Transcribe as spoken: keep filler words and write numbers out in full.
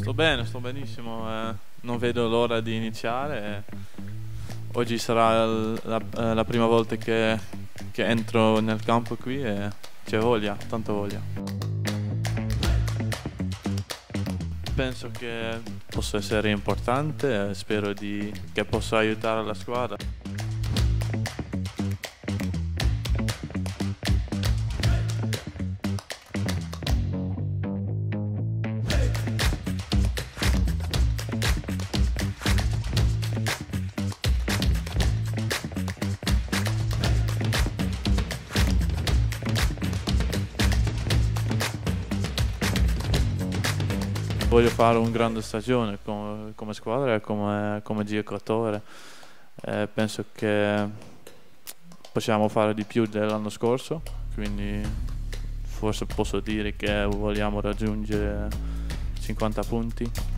Sto bene, sto benissimo, eh, non vedo l'ora di iniziare. eh. Oggi sarà l- la, eh, la prima volta che, che entro nel campo qui e c'è voglia, tanta voglia. Penso che possa essere importante e spero di- che possa aiutare la squadra. Voglio fare una grande stagione come, come squadra e come, come giocatore. Eh, penso che possiamo fare di più dell'anno scorso, quindi forse posso dire che vogliamo raggiungere cinquanta punti.